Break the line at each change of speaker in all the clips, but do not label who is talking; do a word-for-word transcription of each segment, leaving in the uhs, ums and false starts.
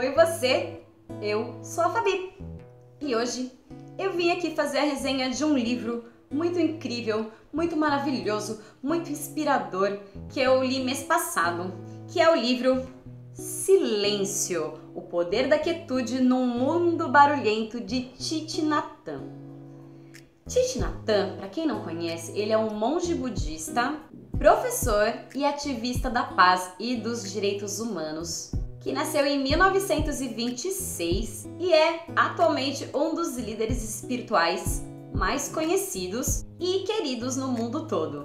Oi você, eu sou a Fabi e hoje eu vim aqui fazer a resenha de um livro muito incrível, muito maravilhoso, muito inspirador que eu li mês passado, que é o livro Silêncio, o Poder da Quietude num Mundo Barulhento de Thich Nhat Hanh. Thich Nhat Hanh, para quem não conhece, ele é um monge budista, professor e ativista da paz e dos direitos humanos, que nasceu em mil novecentos e vinte e seis e é atualmente um dos líderes espirituais mais conhecidos e queridos no mundo todo.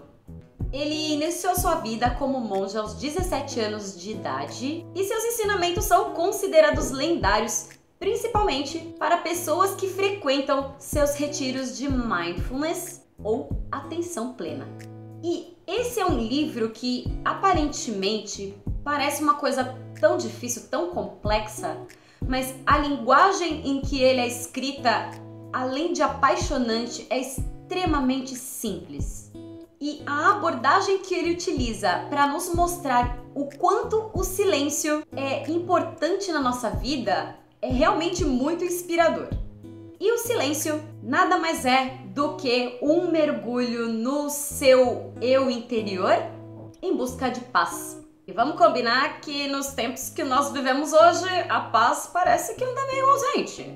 Ele iniciou sua vida como monge aos dezessete anos de idade e seus ensinamentos são considerados lendários, principalmente para pessoas que frequentam seus retiros de mindfulness ou atenção plena. E esse é um livro que aparentemente parece uma coisa tão difícil, tão complexa, mas a linguagem em que ele é escrita, além de apaixonante, é extremamente simples. E a abordagem que ele utiliza para nos mostrar o quanto o silêncio é importante na nossa vida é realmente muito inspirador. E o silêncio nada mais é do que um mergulho no seu eu interior em busca de paz. E vamos combinar que nos tempos que nós vivemos hoje, a paz parece que anda meio ausente.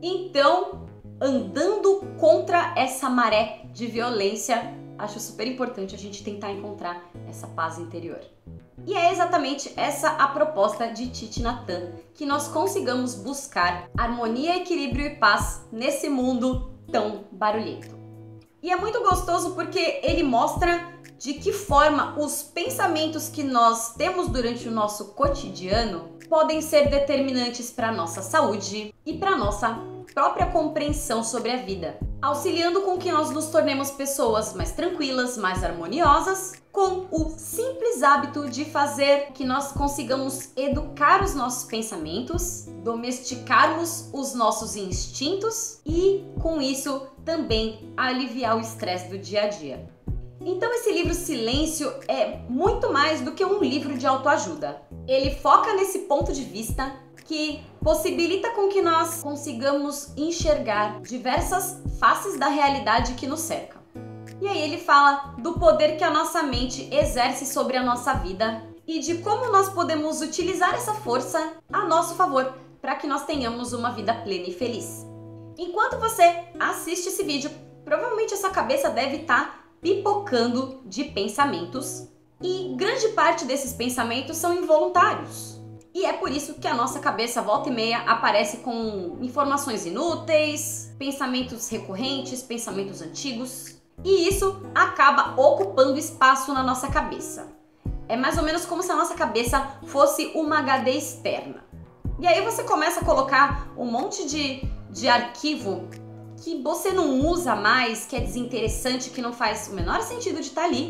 Então, andando contra essa maré de violência, acho super importante a gente tentar encontrar essa paz interior. E é exatamente essa a proposta de Thich Nhat Hanh, que nós consigamos buscar harmonia, equilíbrio e paz nesse mundo tão barulhento. E é muito gostoso porque ele mostra de que forma os pensamentos que nós temos durante o nosso cotidiano podem ser determinantes para a nossa saúde e para a nossa própria compreensão sobre a vida, auxiliando com que nós nos tornemos pessoas mais tranquilas, mais harmoniosas, com o simples hábito de fazer que nós consigamos educar os nossos pensamentos, domesticarmos os nossos instintos e, com isso, também aliviar o estresse do dia a dia. Então esse livro Silêncio é muito mais do que um livro de autoajuda. Ele foca nesse ponto de vista que possibilita com que nós consigamos enxergar diversas faces da realidade que nos cerca. E aí ele fala do poder que a nossa mente exerce sobre a nossa vida e de como nós podemos utilizar essa força a nosso favor para que nós tenhamos uma vida plena e feliz. Enquanto você assiste esse vídeo, provavelmente essa cabeça deve estar pipocando de pensamentos e grande parte desses pensamentos são involuntários. E é por isso que a nossa cabeça volta e meia aparece com informações inúteis, pensamentos recorrentes, pensamentos antigos, e isso acaba ocupando espaço na nossa cabeça. É mais ou menos como se a nossa cabeça fosse uma H D externa. E aí você começa a colocar um monte de, de arquivo que você não usa mais, que é desinteressante, que não faz o menor sentido de estar ali.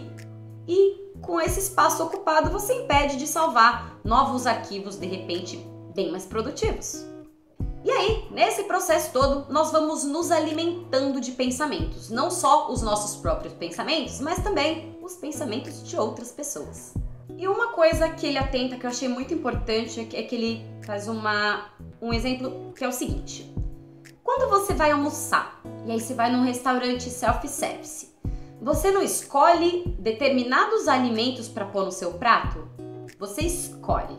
E com esse espaço ocupado você impede de salvar novos arquivos, de repente, bem mais produtivos. E aí, nesse processo todo, nós vamos nos alimentando de pensamentos. Não só os nossos próprios pensamentos, mas também os pensamentos de outras pessoas. E uma coisa que ele atenta, que eu achei muito importante, é que ele faz uma, um exemplo que é o seguinte. Quando você vai almoçar, e aí você vai num restaurante self-service, você não escolhe determinados alimentos para pôr no seu prato? Você escolhe.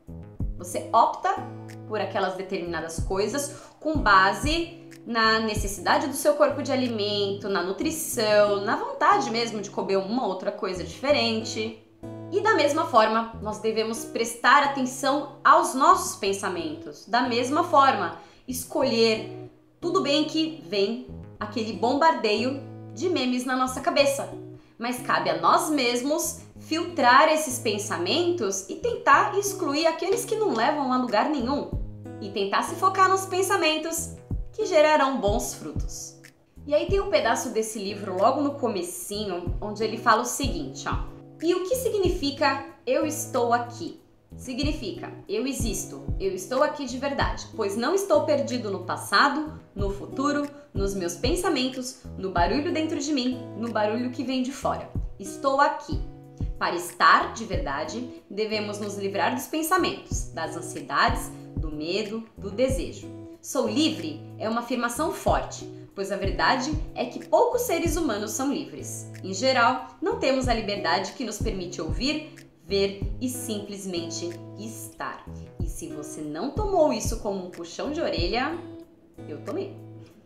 Você opta por aquelas determinadas coisas com base na necessidade do seu corpo de alimento, na nutrição, na vontade mesmo de comer uma outra coisa diferente. E da mesma forma, nós devemos prestar atenção aos nossos pensamentos. Da mesma forma, escolher. Tudo bem que vem aquele bombardeio de memes na nossa cabeça, mas cabe a nós mesmos filtrar esses pensamentos e tentar excluir aqueles que não levam a lugar nenhum e tentar se focar nos pensamentos que gerarão bons frutos. E aí tem um pedaço desse livro logo no comecinho, onde ele fala o seguinte, ó. E o que significa eu estou aqui? Significa, eu existo, eu estou aqui de verdade, pois não estou perdido no passado, no futuro, nos meus pensamentos, no barulho dentro de mim, no barulho que vem de fora. Estou aqui. Para estar de verdade, devemos nos livrar dos pensamentos, das ansiedades, do medo, do desejo. Sou livre é uma afirmação forte, pois a verdade é que poucos seres humanos são livres. Em geral, não temos a liberdade que nos permite ouvir, ver e simplesmente estar. E se você não tomou isso como um puxão de orelha, eu tomei.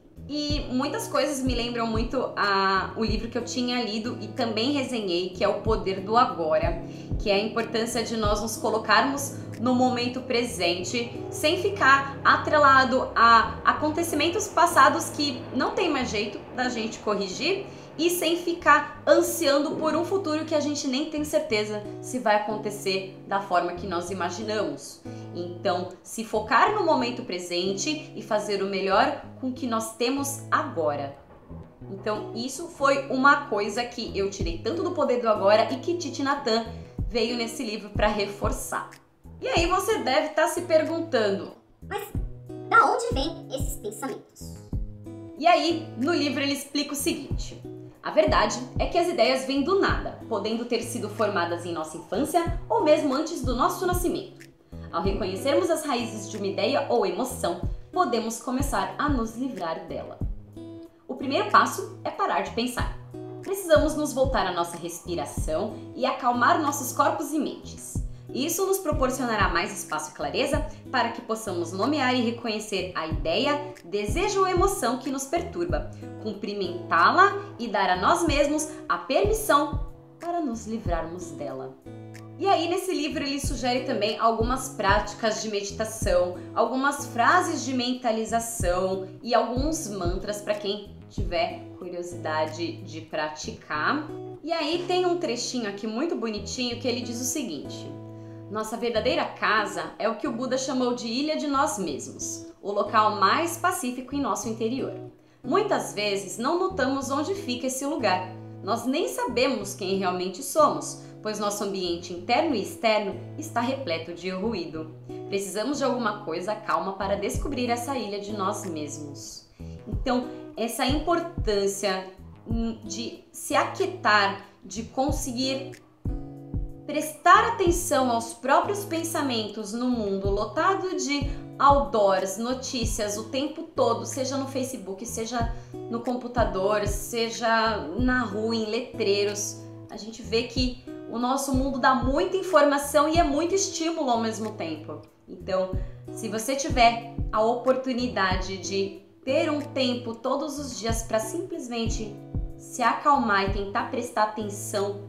E muitas coisas me lembram muito a, o livro que eu tinha lido e também resenhei, que é O Poder do Agora, que é a importância de nós nos colocarmos no momento presente, sem ficar atrelado a acontecimentos passados que não tem mais jeito da gente corrigir e sem ficar ansiando por um futuro que a gente nem tem certeza se vai acontecer da forma que nós imaginamos. Então, se focar no momento presente e fazer o melhor com o que nós temos agora. Então, isso foi uma coisa que eu tirei tanto do Poder do Agora e que Thich Nhat Hanh veio nesse livro para reforçar. E aí você deve estar se perguntando:
mas da onde vêm esses pensamentos?
E aí, no livro ele explica o seguinte: a verdade é que as ideias vêm do nada, podendo ter sido formadas em nossa infância ou mesmo antes do nosso nascimento. Ao reconhecermos as raízes de uma ideia ou emoção, podemos começar a nos livrar dela. O primeiro passo é parar de pensar. Precisamos nos voltar à nossa respiração e acalmar nossos corpos e mentes. Isso nos proporcionará mais espaço e clareza para que possamos nomear e reconhecer a ideia, desejo ou emoção que nos perturba, cumprimentá-la e dar a nós mesmos a permissão para nos livrarmos dela. E aí nesse livro ele sugere também algumas práticas de meditação, algumas frases de mentalização e alguns mantras para quem tiver curiosidade de praticar. E aí tem um trechinho aqui muito bonitinho que ele diz o seguinte: nossa verdadeira casa é o que o Buda chamou de ilha de nós mesmos, o local mais pacífico em nosso interior. Muitas vezes não notamos onde fica esse lugar. Nós nem sabemos quem realmente somos, pois nosso ambiente interno e externo está repleto de ruído. Precisamos de alguma coisa calma para descobrir essa ilha de nós mesmos. Então, essa importância de se aquietar, de conseguir prestar atenção aos próprios pensamentos no mundo lotado de outdoors, notícias o tempo todo, seja no Facebook, seja no computador, seja na rua, em letreiros. A gente vê que o nosso mundo dá muita informação e é muito estímulo ao mesmo tempo. Então, se você tiver a oportunidade de ter um tempo todos os dias para simplesmente se acalmar e tentar prestar atenção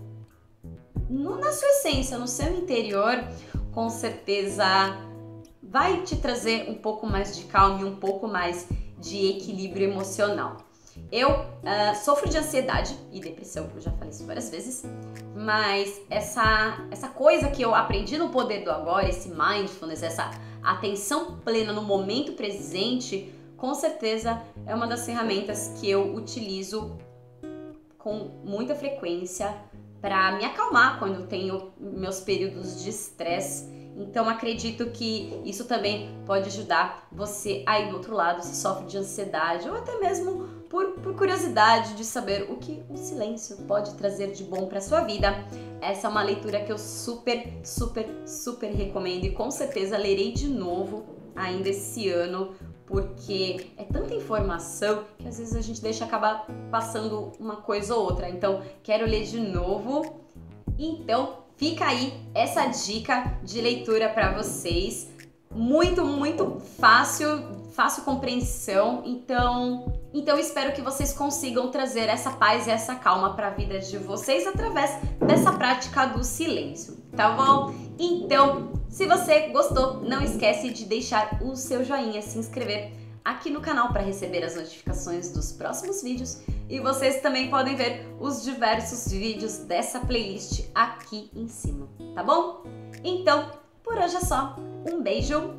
no, na sua essência, no seu interior, com certeza vai te trazer um pouco mais de calma e um pouco mais de equilíbrio emocional. Eu uh, sofro de ansiedade e depressão, eu já falei isso várias vezes, mas essa, essa coisa que eu aprendi no Poder do Agora, esse mindfulness, essa atenção plena no momento presente, com certeza é uma das ferramentas que eu utilizo com muita frequência para me acalmar quando eu tenho meus períodos de estresse. Então acredito que isso também pode ajudar você aí do outro lado, se sofre de ansiedade ou até mesmo por, por curiosidade de saber o que o silêncio pode trazer de bom para sua vida. Essa é uma leitura que eu super, super, super recomendo e com certeza lerei de novo ainda esse ano, porque é tanta informação que às vezes a gente deixa acabar passando uma coisa ou outra. Então, quero ler de novo. Então, fica aí essa dica de leitura para vocês. Muito, muito fácil, fácil compreensão. Então, então espero que vocês consigam trazer essa paz e essa calma para a vida de vocês através dessa prática do silêncio, tá bom? Então, se você gostou, não esquece de deixar o seu joinha, se inscrever aqui no canal para receber as notificações dos próximos vídeos. E vocês também podem ver os diversos vídeos dessa playlist aqui em cima, tá bom? Então, por hoje é só. Um beijo